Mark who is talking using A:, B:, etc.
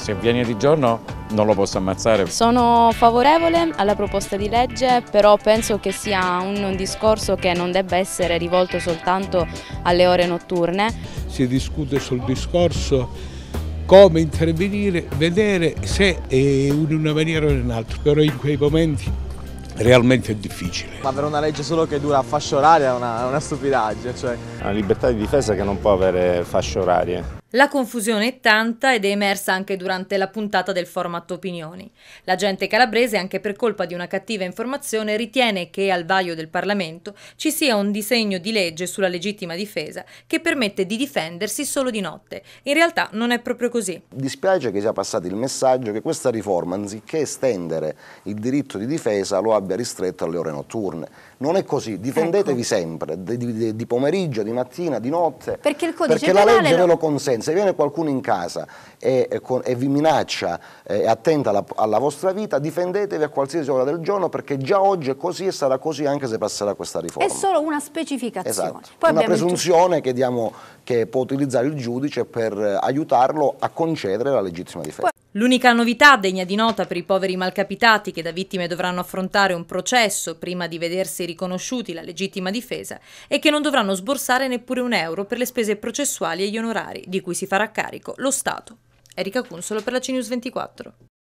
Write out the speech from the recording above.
A: Se viene di giorno non lo posso ammazzare.
B: Sono favorevole alla proposta di legge, però penso che sia un discorso che non debba essere rivolto soltanto alle ore notturne.
C: Si discute sul discorso come intervenire, vedere se in una maniera o in un'altra, però in quei momenti realmente è difficile.
D: Ma avere una legge solo che dura a fascia oraria è una stupidaggine. Cioè.
E: Una libertà di difesa che non può avere fasce orarie.
F: La confusione è tanta ed è emersa anche durante la puntata del format Opinioni. La gente calabrese, anche per colpa di una cattiva informazione, ritiene che al vaglio del Parlamento ci sia un disegno di legge sulla legittima difesa che permette di difendersi solo di notte. In realtà non è proprio così.
G: Dispiace che sia passato il messaggio che questa riforma, anziché estendere il diritto di difesa, lo abbia ristretto alle ore notturne. Non è così, difendetevi sempre, di pomeriggio, di mattina, di notte,
H: perché il codice
G: perché la legge ve lo consente. Se viene qualcuno in casa e vi minaccia, è attenta alla vostra vita, difendetevi a qualsiasi ora del giorno, perché già oggi è così e sarà così anche se passerà questa riforma.
H: È solo una specificazione.
G: Esatto.
H: Poi
G: una presunzione che può utilizzare il giudice per aiutarlo a concedere la legittima difesa.
F: L'unica novità degna di nota per i poveri malcapitati che da vittime dovranno affrontare un processo prima di vedersi riconosciuti la legittima difesa è che non dovranno sborsare neppure €1 per le spese processuali e gli onorari di cui si farà carico lo Stato. Erika Cunsolo per la CNews 24.